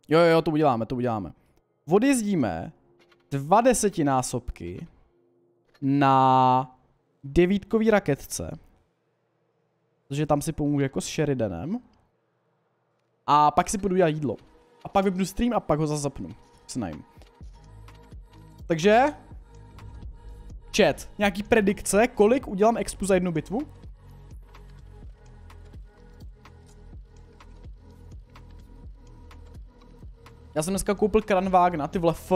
Jo, jo, to uděláme, to uděláme. Odjezdíme 2 desetinásobky na 9kový raketce. Takže tam si pomůžu jako s Sheridanem. A pak si půjdu dělat jídlo. A pak vypnu stream a pak ho zase zapnu. Se najím. Takže... Chat, nějaký predikce, kolik udělám expu za jednu bitvu? Já jsem dneska koupil Kranvágna, ty vole F.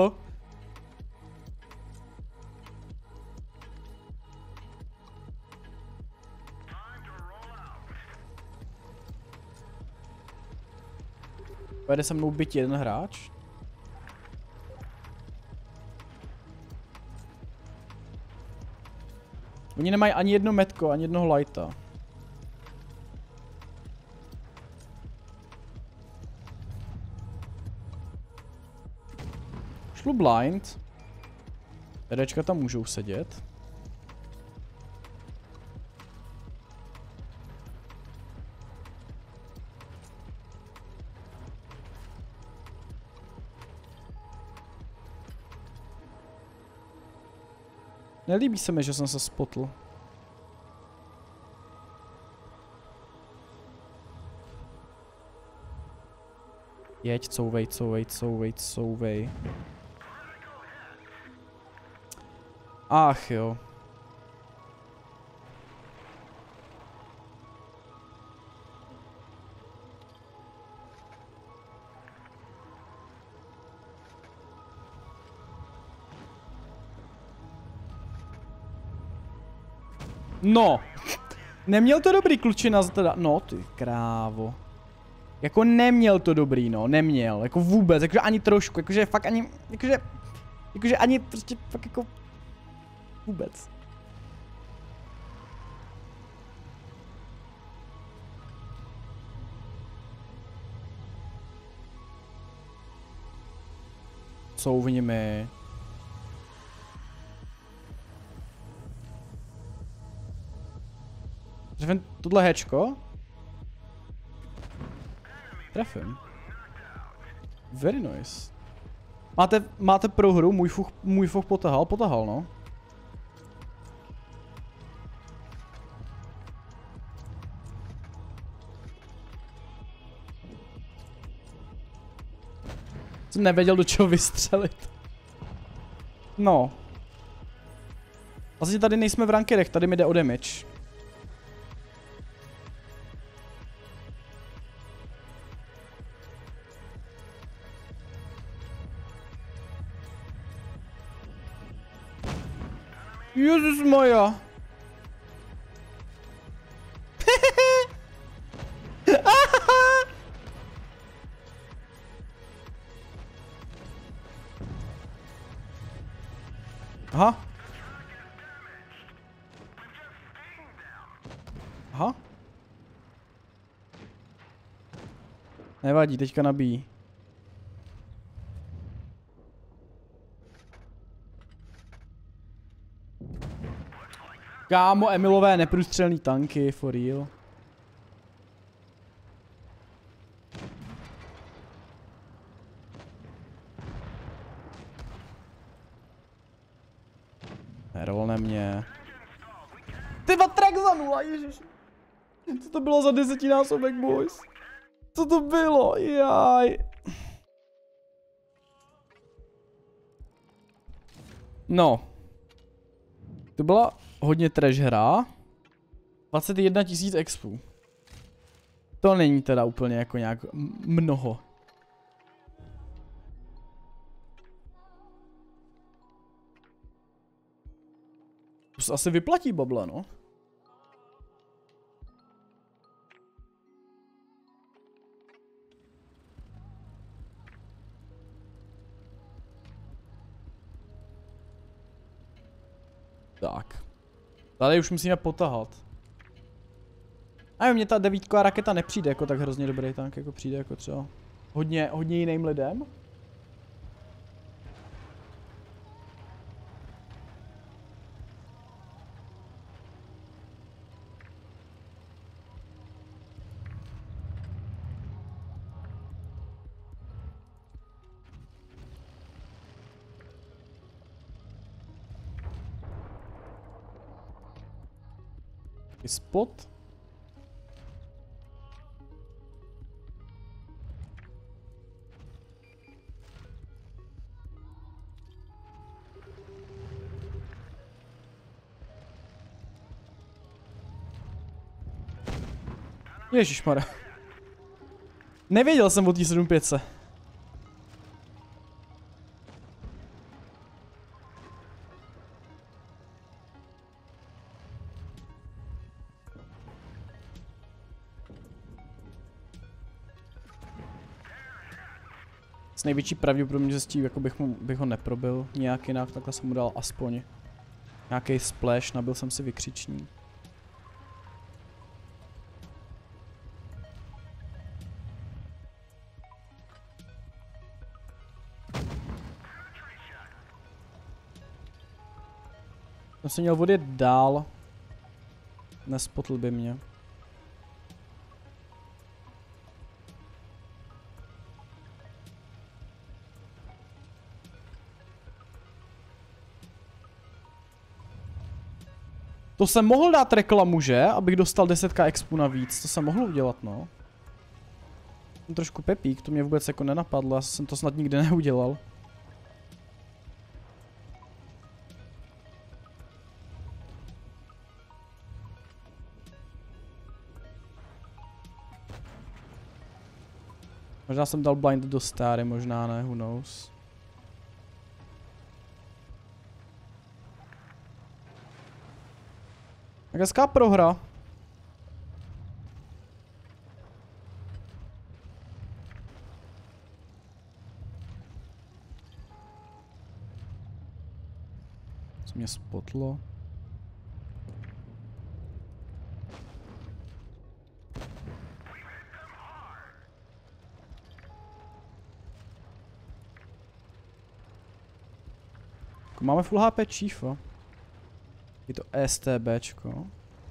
Pojede se mnou byt jeden hráč. Oni nemají ani jedno metko, ani jednoho lighta. Šlu blind. Edečka tam můžou sedět. Nelíbí se mi, že jsem se spotl. Jeď, couvej, couvej, couvej, couvej. Ach jo. No. Neměl to dobrý klučina teda. No ty krávo. Jako neměl to dobrý, no. Neměl. Jako vůbec. Jakože ani trošku. Jakože fakt ani. Jakože ani prostě fakt jako. Vůbec. Couvni mi. Trefím tohle hečko. Trefím. Very nice. Máte prohru, můj fuch potahal no. Jsem nevěděl, do čeho vystřelit. No. Vlastně tady nejsme v rankerech, tady mi jde o damage. Ježišmaja. Aha. Aha. Nevadí, teďka nabíjí. Kámo, Emilové neprůstřelný tanky, for real. Nerolne mě. Ty track za 0, ježiš. Co to bylo za 10násobek, boys? Co to bylo? Jaj. No. To byla hodně trash hra. 21 000 expů. To není teda úplně jako nějak mnoho. To se asi vyplatí babla, no. Tak. Tady už musíme potahat. A jo, mně ta 9ková raketa nepřijde jako tak hrozně dobrý tank, jako přijde jako třeba hodně jiným lidem. Spot. Ježišmarja. Nevěděl jsem o té 7.5. S největší pravděpodobností, jako bych ho neprobil nějak jinak, takhle jsem mu dal aspoň nějaký splash, nabil jsem si vykřičník. Jsem se měl odjet dál. Nespotl by mě. To jsem mohl dát reklamu, že? Abych dostal 10k expu navíc. To jsem mohl udělat, no. Jsem trošku pepík, to mě vůbec jako nenapadlo. Já jsem to snad nikdy neudělal. Možná jsem dal blind do Stary, možná ne, who knows. Tak hezká prohra. Co mě spotlo? Máme full HP Chiefa. Je to STBčko.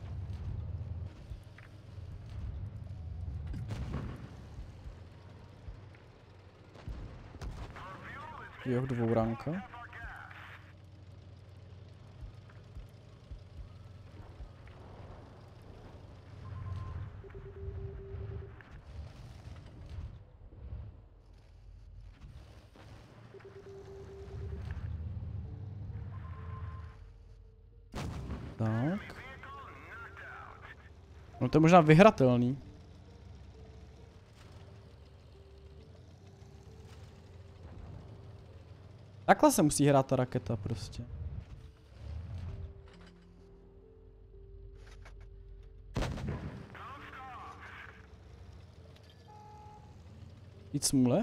Jo, dvouranka. Tak. No to je možná vyhratelný. Takhle se musí hrát ta raketa prostě. Víc smůle.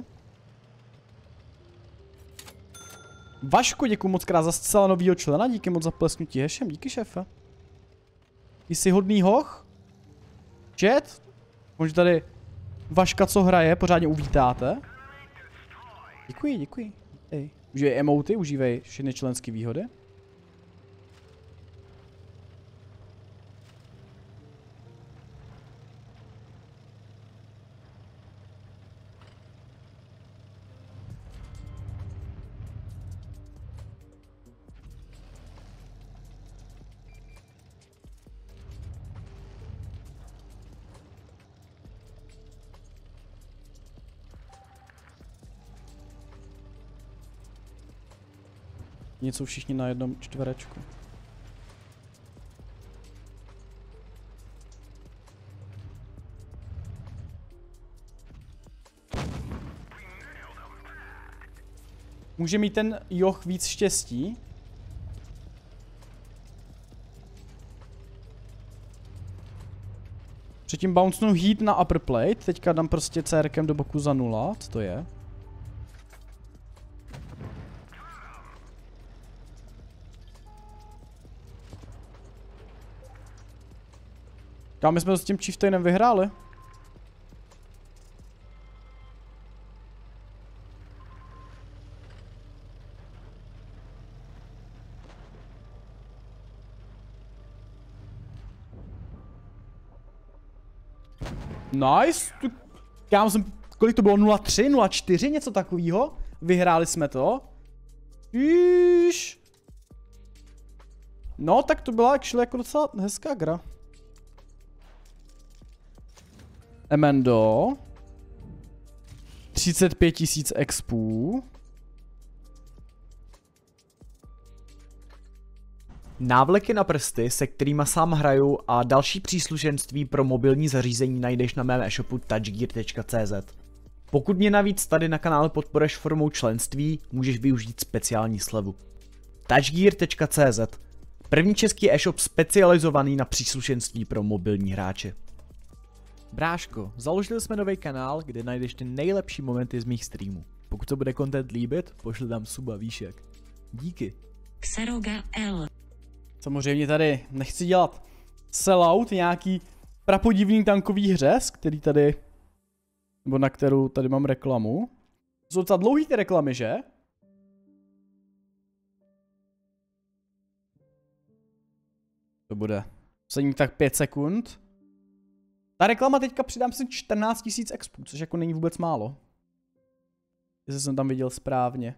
Vašku, děkuji moc krát za zcela novýho člena, díky moc za plesknutí hešem, díky šéfe. Jsi hodný hoch? Chat? Možná tady Vaška, co hraje, pořádně uvítáte. Děkuji, děkuji. Ej. Užívej emoty, užívej všechny členské výhody. Něco všichni na jednom čtverečku. Může mít ten Joch víc štěstí? Předtím bouncenu heat na upper plate, teďka dám prostě CRkem do boku za 0, co to je? Kámo, my jsme s tím Chieftainem vyhráli. Nice. Kámo, kolik to bylo? 0-3, 0-4, něco takového? Vyhráli jsme to. Jíž. No, tak to byla actually jako docela hezká hra. Emendo. 35 000 expů. Návleky na prsty, se kterými sám hraju, a další příslušenství pro mobilní zařízení najdeš na mém e-shopu touchgear.cz. Pokud mě navíc tady na kanále podporuješ formou členství, můžeš využít speciální slevu. touchgear.cz. První český e-shop specializovaný na příslušenství pro mobilní hráče. Bráško, založili jsme nový kanál, kde najdeš ty nejlepší momenty z mých streamů. Pokud se bude content líbit, pošli tam suba, víš jak. Díky. Xeroga L. Samozřejmě tady nechci dělat sellout nějaký prapodivný tankový hřez, který tady, nebo na kterou tady mám reklamu. Jsou docela dlouhý ty reklamy, že? To bude poslední tak 5 sekund. Ta reklama teďka přidám si 14 000 expů, což jako není vůbec málo. Jestli jsem tam viděl správně.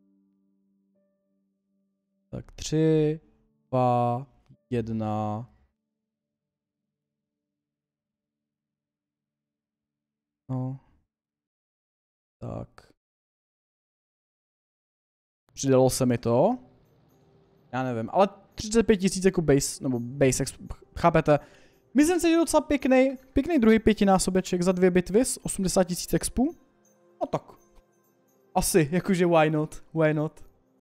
Tak 3, 2, 1. No. Tak. Přidalo se mi to. Já nevím, ale 35 000 jako base, nebo base, chápete? Myslím si, že je docela pěkný druhý pětinásobeček za 2 bitvy s 80 000 expů. No tak. Asi, jakože why not, why not.